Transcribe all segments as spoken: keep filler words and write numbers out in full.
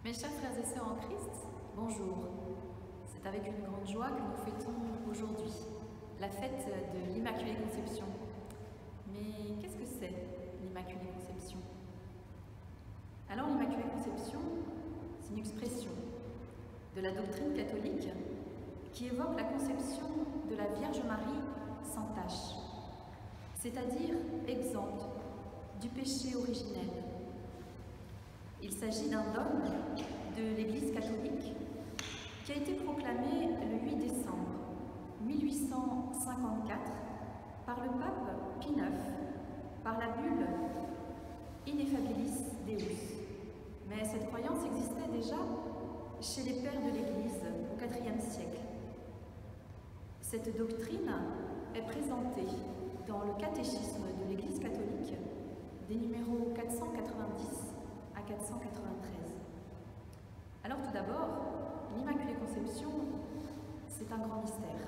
Mes chers frères et sœurs en Christ, bonjour. C'est avec une grande joie que nous fêtons aujourd'hui la fête de l'Immaculée Conception. Mais qu'est-ce que c'est l'Immaculée Conception? Alors l'Immaculée Conception, c'est une expression de la doctrine catholique qui évoque la conception de la Vierge Marie sans tache, c'est-à-dire exempte du péché originel. Il s'agit d'un dogme de l'Église catholique qui a été proclamé le huit décembre mille huit cent cinquante-quatre par le pape Pie neuf, par la bulle Ineffabilis Deus. Mais cette croyance existait déjà chez les pères de l'Église au quatrième siècle. Cette doctrine est présentée dans le catéchisme de l'Église catholique des numéros quatre cent quatre-vingt-dix à quatre cent quatre-vingt-treize. Alors tout d'abord, l'Immaculée Conception, c'est un grand mystère.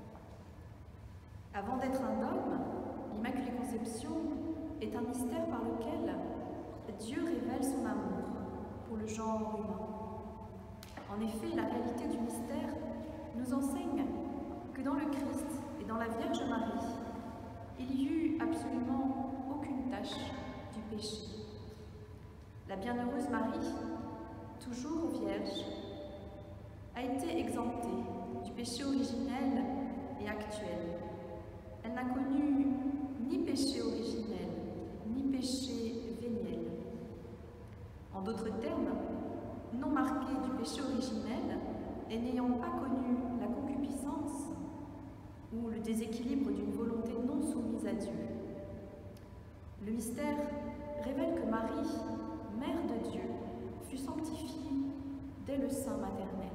Avant d'être un dogme, l'Immaculée Conception est un mystère par lequel Dieu révèle son amour pour le genre humain. En effet, la réalité du mystère nous enseigne que dans le Christ et dans la Vierge Marie, il n'y eut absolument aucune tache du péché. La bienheureuse Marie, toujours vierge, a été exemptée du péché originel et actuel. Elle n'a connu ni péché originel, ni péché véniel. En d'autres termes, non marquée du péché originel et n'ayant pas connu la concupiscence ou le déséquilibre d'une volonté non soumise à Dieu. Le mystère révèle que Marie, Mère de Dieu, fut sanctifiée dès le sein maternel.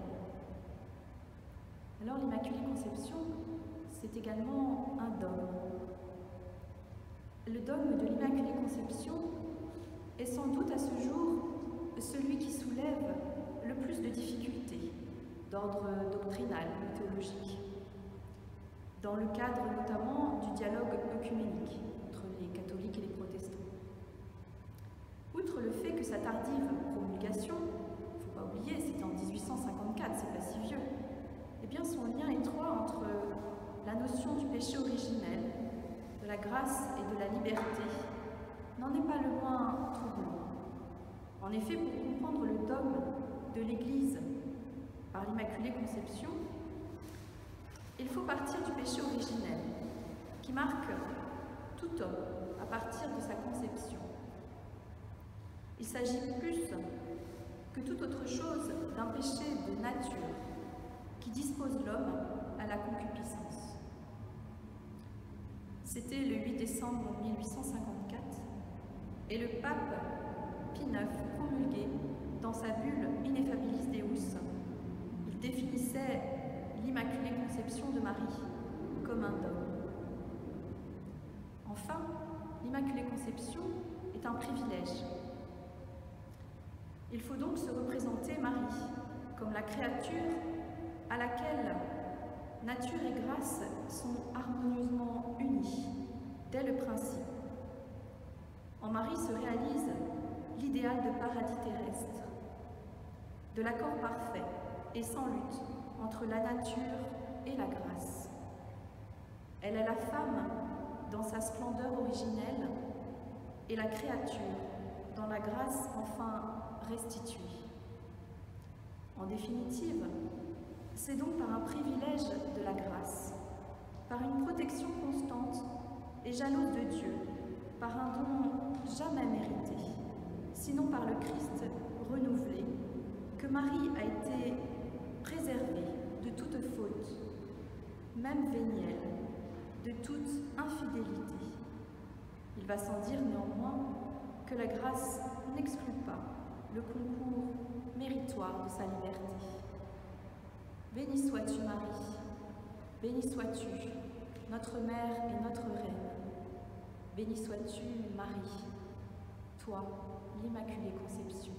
Alors l'Immaculée Conception, c'est également un dogme. Le dogme de l'Immaculée Conception est sans doute à ce jour celui qui soulève le plus de difficultés d'ordre doctrinal ou théologique, dans le cadre notamment du dialogue œcuménique entre les catholiques et les protestants. Outre le fait que sa tardive promulgation, il ne faut pas oublier, c'était en mille huit cent cinquante-quatre, c'est pas si vieux, eh bien son lien étroit entre la notion du péché originel, de la grâce et de la liberté n'en est pas le moins troublant. En effet, pour comprendre le dogme de l'Église par l'Immaculée Conception, il faut partir du péché originel, qui marque tout homme à partir de sa conception. Il s'agit plus que toute autre chose d'un péché de nature qui dispose l'homme à la concupiscence. C'était le huit décembre mille huit cent cinquante-quatre et le pape Pie neuf promulguait dans sa bulle Ineffabilis Deus, il définissait l'Immaculée Conception de Marie comme un dogme. Enfin, l'Immaculée Conception est un privilège. Il faut donc se représenter Marie comme la créature à laquelle nature et grâce sont harmonieusement unies dès le principe. En Marie se réalise l'idéal de paradis terrestre, de l'accord parfait et sans lutte entre la nature et la grâce. Elle est la femme dans sa splendeur originelle et la créature dans la grâce enfin restituée. En définitive, c'est donc par un privilège de la grâce, par une protection constante et jalouse de Dieu, par un don jamais mérité, sinon par le Christ renouvelé, que Marie a été préservée de toute faute, même vénielle, de toute infidélité. Il va sans dire néanmoins que la grâce n'exclut pas le concours méritoire de sa liberté. Béni sois-tu Marie, béni sois-tu, notre Mère et notre Reine. Béni sois-tu Marie, toi, l'Immaculée Conception.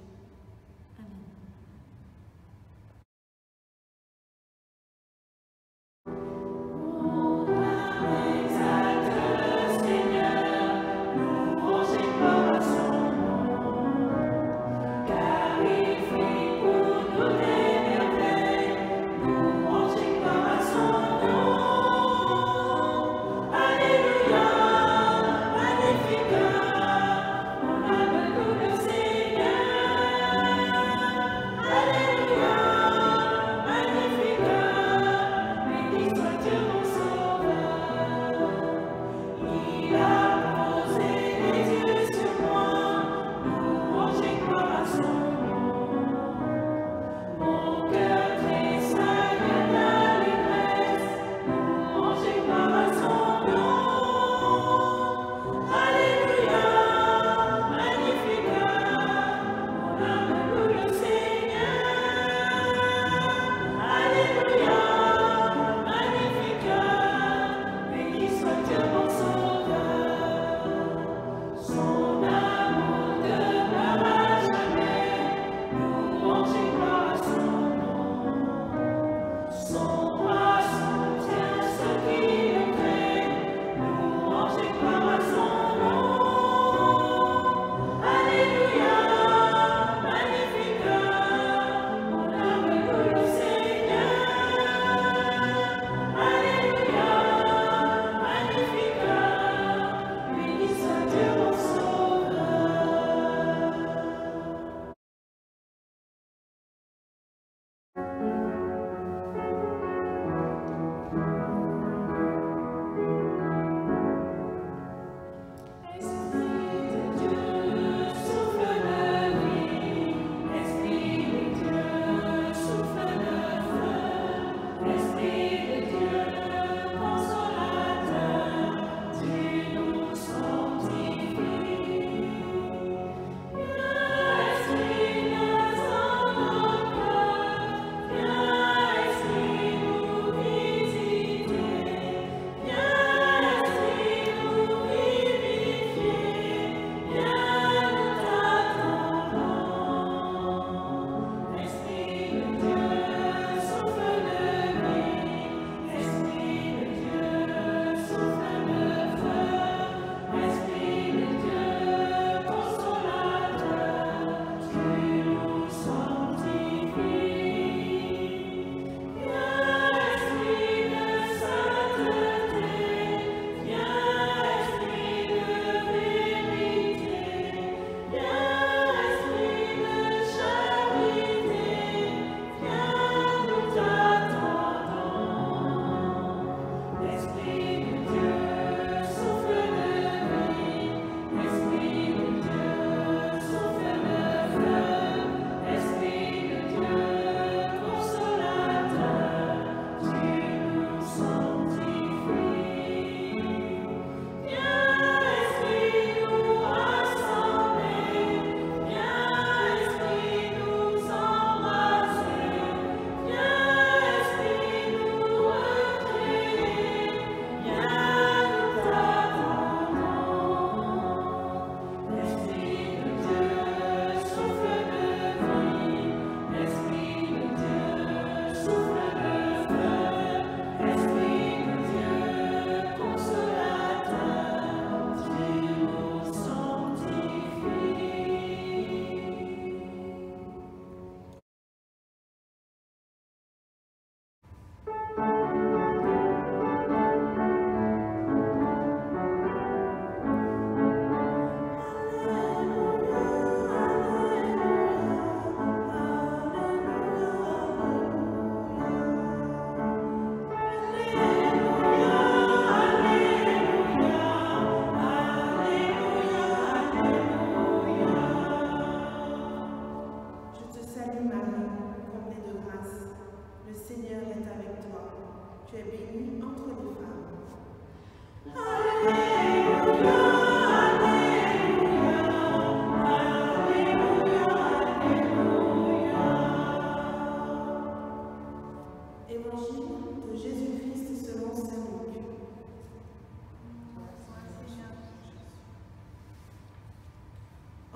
Free.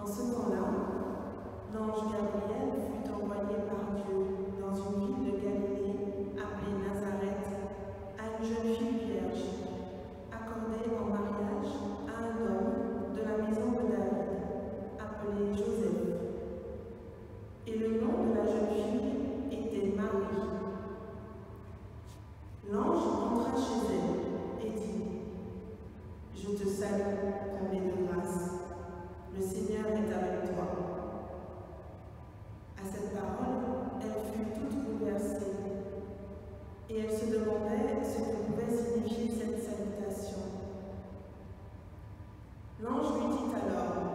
ce temps-là, l'ange Gabriel fut envoyé par Dieu dans une ville de Galilée appelée Nazareth à une jeune fille vierge, accordée en mariage à un homme de la maison de David, appelé Joseph. Et le nom de la jeune fille était Marie. L'ange entra chez elle et dit : « Je te salue, comblée de grâce. Le Seigneur est avec toi. » À cette parole, elle fut toute bouleversée, et elle se demandait ce que pouvait signifier cette salutation. L'ange lui dit alors :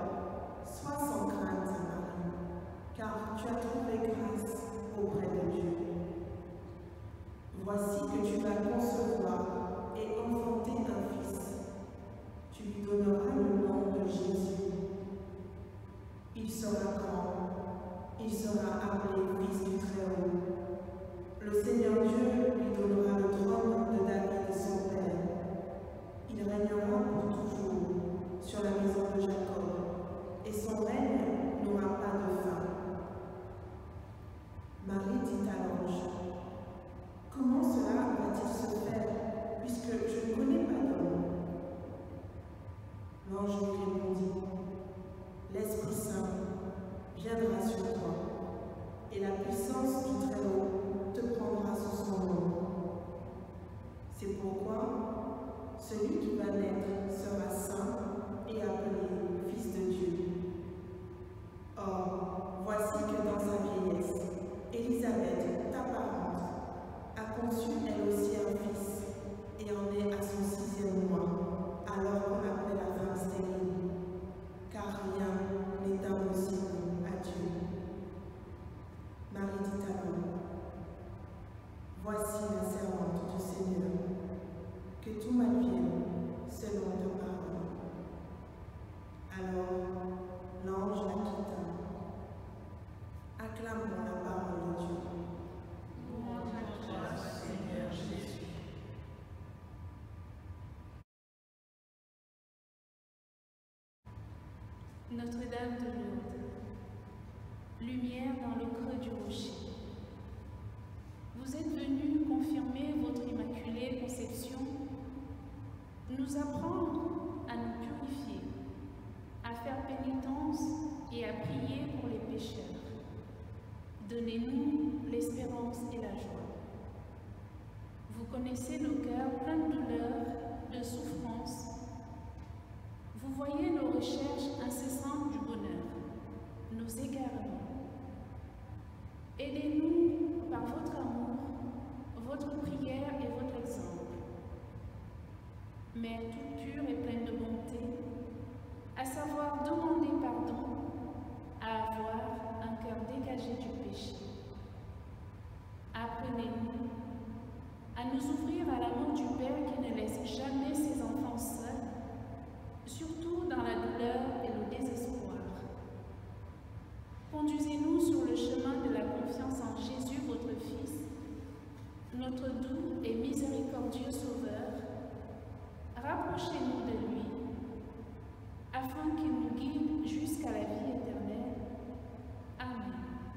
« Sois sans crainte, Marie, car tu as trouvé grâce auprès de Dieu. Voici que tu vas concevoir et enfanter un fils. Tu lui donneras le nom de Jésus. Il sera grand, il sera appelé Fils du Très-Haut. Le Seigneur Dieu lui donnera le trône de David son père. Il régnera pour toujours sur la maison de Jacob, et son règne n'aura pas de fin. » Marie dit à l'ange : « Comment cela va-t-il se faire, puisque je ne connais pas d'homme ?» L'ange lui répondit : « L'Esprit Saint viendra sur toi, et la puissance du Très-Haut te prendra sous son nom. C'est pourquoi celui qui va naître sera saint et appelé Fils de Dieu. Or, voici que dans sa vieillesse, Élisabeth, ta parente, a conçu elle aussi un fils, et en est à son sixième mois, alors qu'on appelle la femme stérile, car rien n'est impossible à Dieu. » Marie dit alors : « Voici la servante du Seigneur, que tout m'advienne selon ta parole. » Alors l'ange la quitta. Acclamons la parole de Dieu. Louange à toi, Seigneur Jésus. Notre-Dame de Lourdes, lumière dans le creux du rocher. Vous êtes venue confirmer votre immaculée conception, nous apprendre à nous purifier, à faire pénitence et à prier pour les pécheurs. Donnez-nous l'espérance et la joie. Vous connaissez nos cœurs pleins de douleurs, de souffrances. Vous voyez nos recherches incessantes du bonheur, nos égarements. Aidez-nous par votre amour, votre prière et votre exemple. Mère toute pure et pleine de bonté, à savoir demander pardon, à avoir un cœur dégagé du péché. Apprenez-nous à nous ouvrir à l'amour du Père qui ne laisse jamais ses enfants seuls, surtout dans la douleur et le désespoir. Conduisez-nous sur le chemin de la confiance en Jésus, votre Fils, notre doux et miséricordieux Sauveur. Rapprochez-nous de lui, afin qu'il nous guide jusqu'à la vie éternelle. Amen.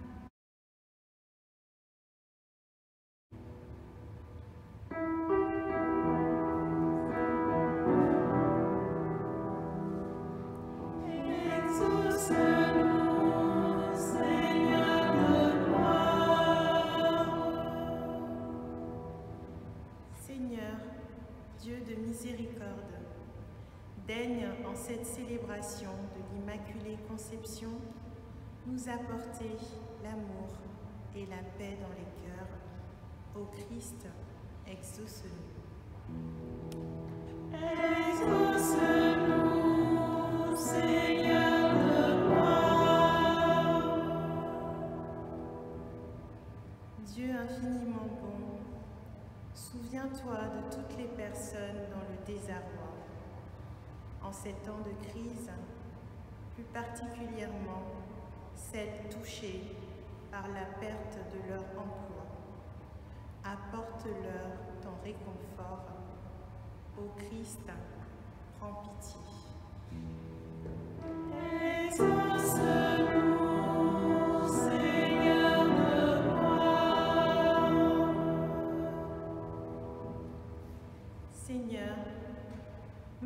Dieu de miséricorde, daigne en cette célébration de l'Immaculée Conception nous apporter l'amour et la paix dans les cœurs. Ô Christ, exauce-nous. Exauce-nous, Seigneur de gloire. Dieu infiniment bon, souviens-toi de toutes les personnes dans le désarroi. En ces temps de crise, plus particulièrement celles touchées par la perte de leur emploi. Apporte-leur ton réconfort. Ô Christ, prends pitié. Exauce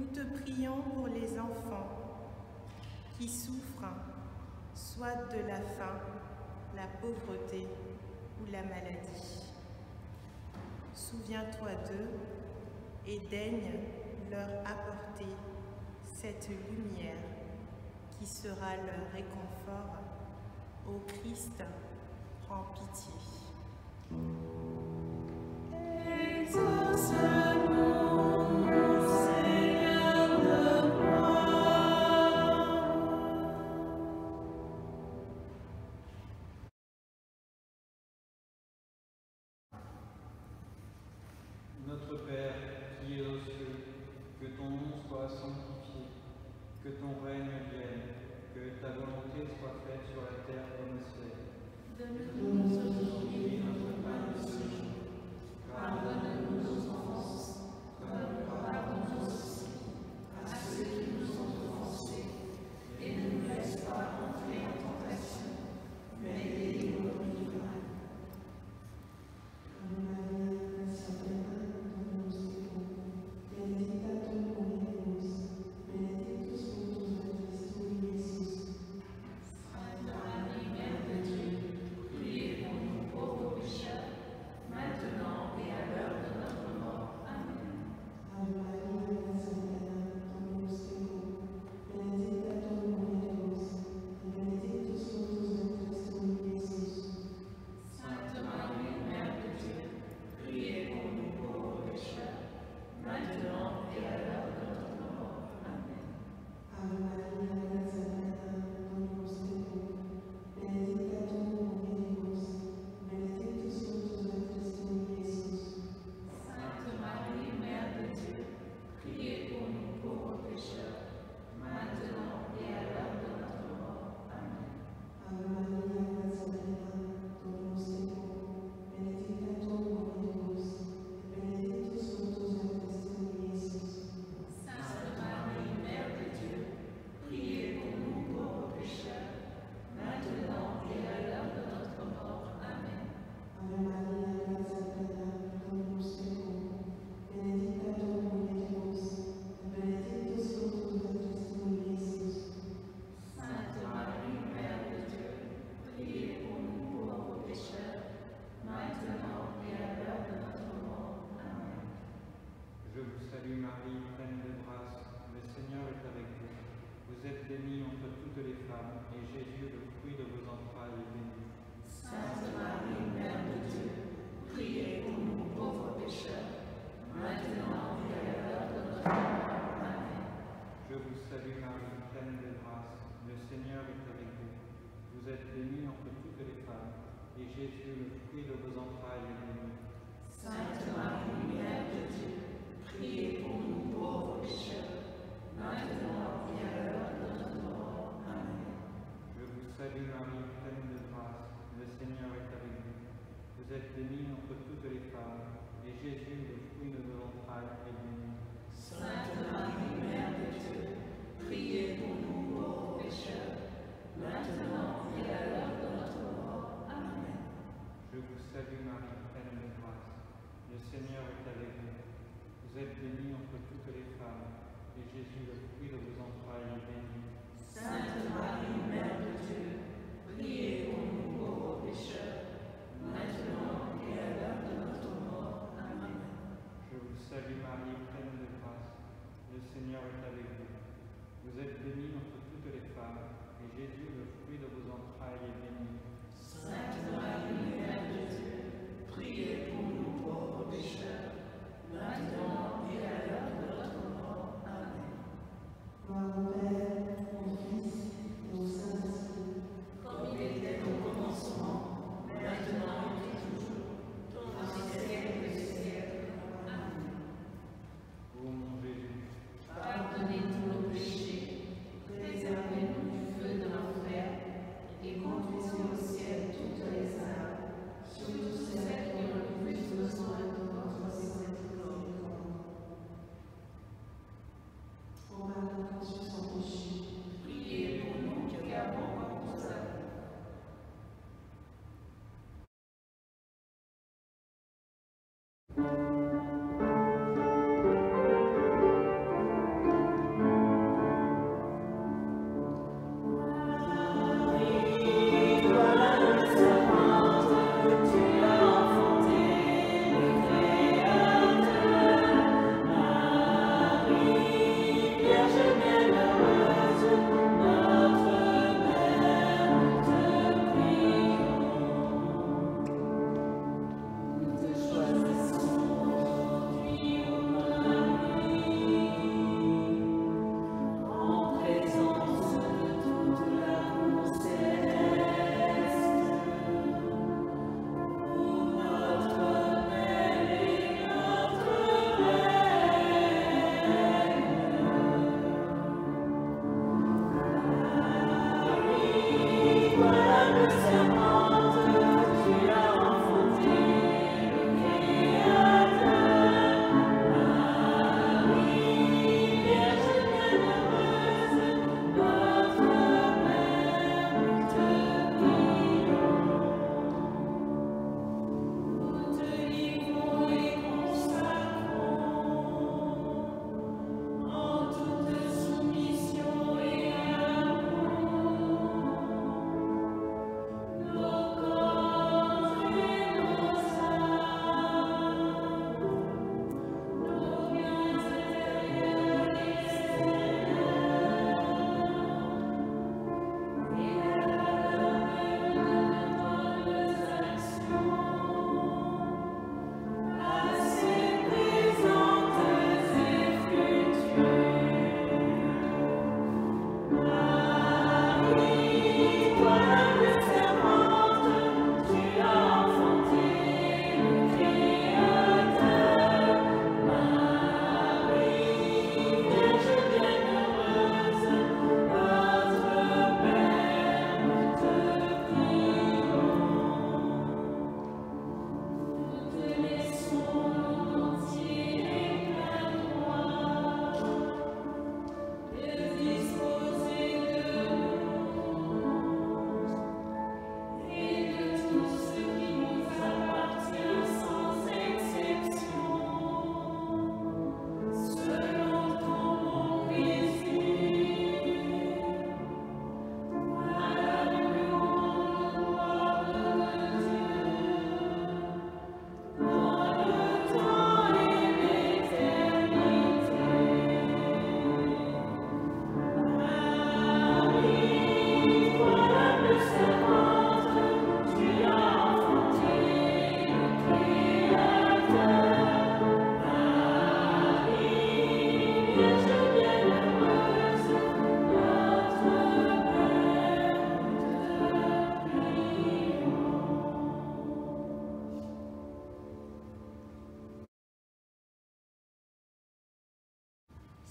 te prions pour les enfants qui souffrent, soit de la faim, la pauvreté ou la maladie. Souviens-toi d'eux et daigne leur apporter cette lumière qui sera leur réconfort. Ô Christ, prends pitié. Notre Père, qui es aux cieux, que ton nom soit sanctifié, que ton règne vienne, que ta volonté soit faite sur la terre comme au ciel. Donne-nous aujourd'hui notre pain de ce jour. Pardonne-nous nos offenses, comme nous pardonnons aussi à ceux qui nous ont offensés. Et ne nous laisse pas entrer en tentation, mais délivre-nous du mal.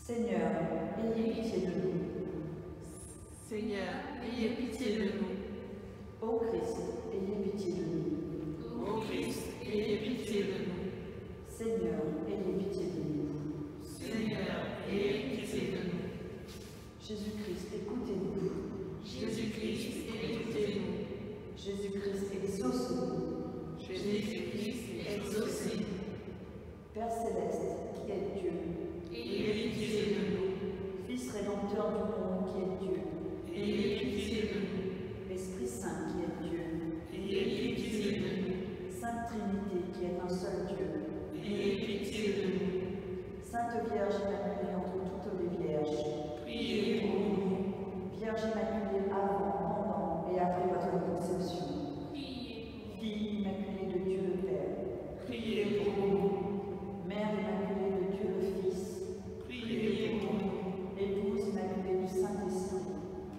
Seigneur, ayez pitié de nous. Seigneur, ayez pitié de nous. Ô Christ, ayez pitié de nous. Ô Christ, ayez pitié de nous. Seigneur, ayez pitié de nous. Seigneur, ayez pitié de nous. Jésus-Christ, écoutez-nous. Jésus-Christ, écoutez-nous. Jésus-Christ, exauce-nous. Jésus-Christ, exaucez-nous. Père céleste, qui est Dieu, Ayez pitié de nous. Fils rédempteur du monde, qui est Dieu, Ayez pitié de nous. Esprit Saint, qui est Dieu, Ayez pitié de nous. Sainte Trinité, qui est un seul Dieu, Ayez pitié de nous. Sainte Vierge Immaculée entre toutes les Vierges, Priez pour nous. Vierge Immaculée avant, pendant et après votre conception, Fille Immaculée de Dieu le Père, Priez pour nous. Mère Immaculée de Dieu le Fils, Priez pour nous. Épouse Immaculée du Saint-Esprit,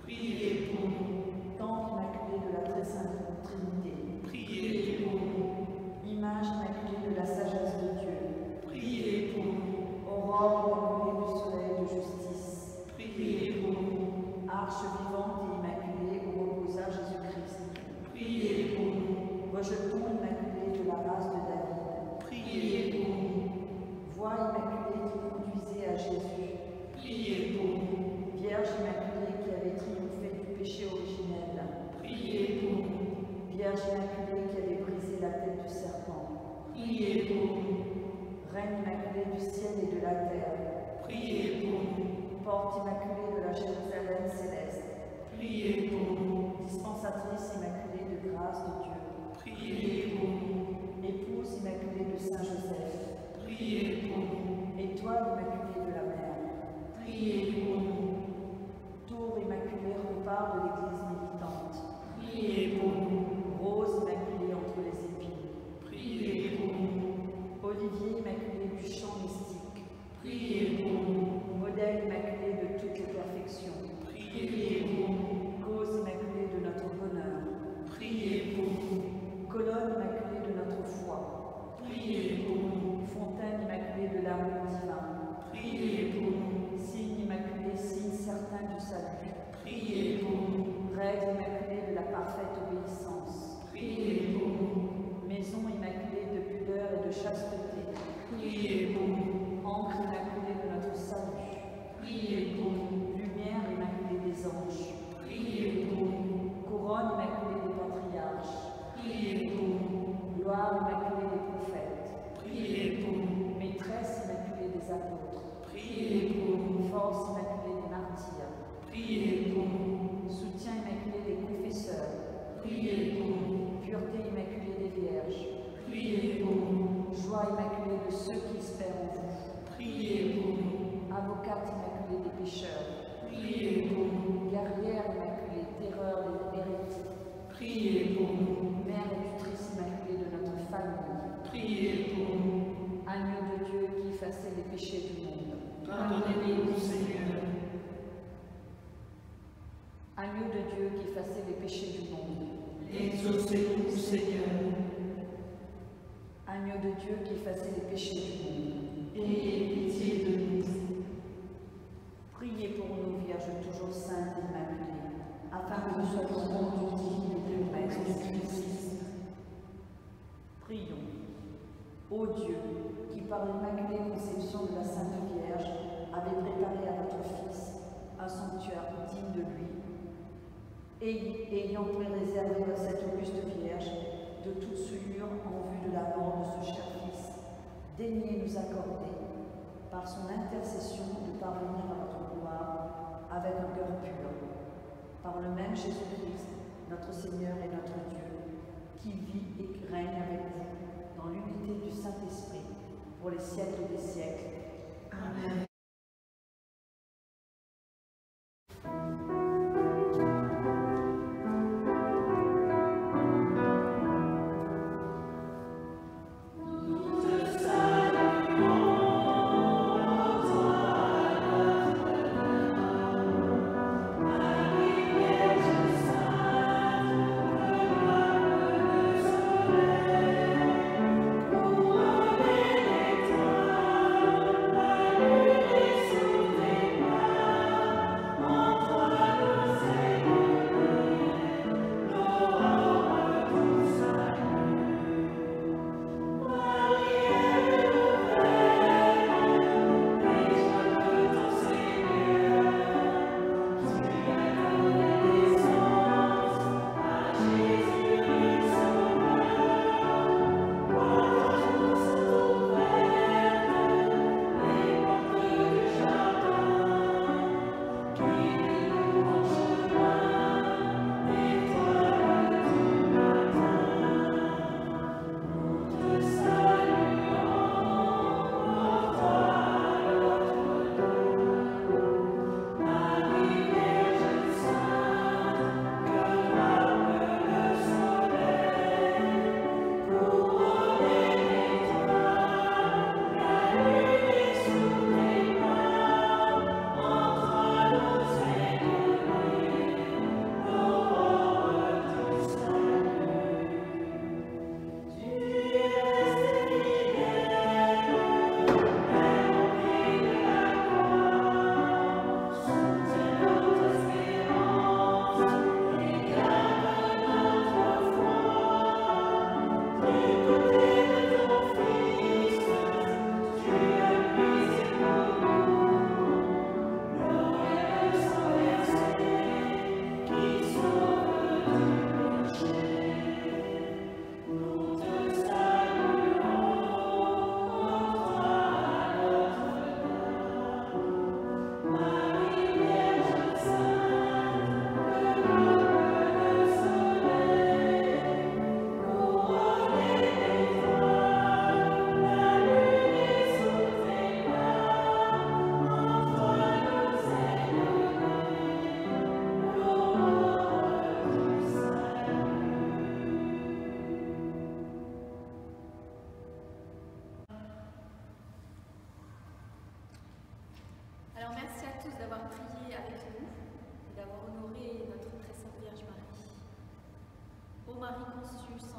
Priez pour nous. Temple Immaculé de la Très Sainte Trinité, Priez pour nous. Image Immaculée de la sagesse de Dieu, Priez pour nous. Aurore Immaculée du soleil de justice, Priez pour nous. Arche vivante et immaculée où reposa Jésus-Christ, Priez pour nous. Rejeton immaculé de la race de David, Priez pour nous. Voie immaculée qui conduisait à Jésus, Priez pour nous. Vierge immaculée qui avait triomphé du péché originel, Priez pour nous. Vierge immaculée qui avait brisé la tête du serpent, Priez pour nous. Reine immaculée du ciel et de la terre, Priez pour nous. Porte immaculée de la Jérusalem céleste, Priez pour nous. Dispensatrice immaculée de grâce de Dieu, Priez pour nous. Épouse immaculée de Saint Joseph, Priez pour nous. Étoile immaculée de la mer, Priez pour nous. Tour immaculée rempart de l'Église militante, Priez pour nous. Rose immaculée entre les épines, Priez pour nous. Olivier immaculé du chant mystique, Priez pour nous. Modèle immaculé de toutes les perfections, Priez pour nous. Cause immaculée de notre bonheur, Priez pour nous. Colonne immaculée de notre foi, Priez pour nous. Fontaine immaculée de l'amour divin, Priez pour nous. Signe immaculé, signe certain du salut, Priez pour nous. Règle immaculée de la parfaite obéissance, Priez pour nous. Maison immaculée de pudeur et de chasteté, Priez pour nous. Encre immaculée de notre salut, Priez pour nous. Lumière immaculée des anges, Priez pour nous. Couronne immaculée des patriarches, Priez pour nous. Gloire immaculée des prophètes, Priez pour nous. Maîtresse immaculée des apôtres, Priez pour nous. Force immaculée des martyrs, Priez pour nous. Soutien immaculé des confesseurs, Priez pour nous. Pureté immaculée des vierges, Priez pour nous. Joie immaculée de ceux qui espèrent en vous, Priez pour nous. Avocate immaculée des pécheurs, Priez pour nous. Guerrière immaculée, terreur des hérétiques, Priez pour nous. Mère et tutrice immaculée de notre famille, Priez pour nous. Agneau de Dieu qui effaçait les péchés du monde, Pardonnez-nous, Seigneur. Agneau de Dieu qui effaçait les péchés du monde, Exaucez-nous, Seigneur. Agneau de Dieu qui effaçait les péchés du monde, Ayez pitié de nous. priez pour nous, Vierge toujours sainte et immaculée, afin que nous soyons rendus dignes des promesses de Christ. Prions. Ô Dieu, qui par l'immaculée conception de la Sainte Vierge avait préparé à votre Fils un sanctuaire digne de lui, et ayant préservé cette auguste Vierge de toute souillure en vue de la mort de ce cher Fils, daignez nous accorder, par son intercession, de parvenir à votre gloire avec un cœur pur, par le même Jésus-Christ, notre Seigneur et notre Dieu, qui vit et règne avec vous dans l'unité du Saint-Esprit pour les siècles des siècles. Amen. Nous te saluons, toi issus sans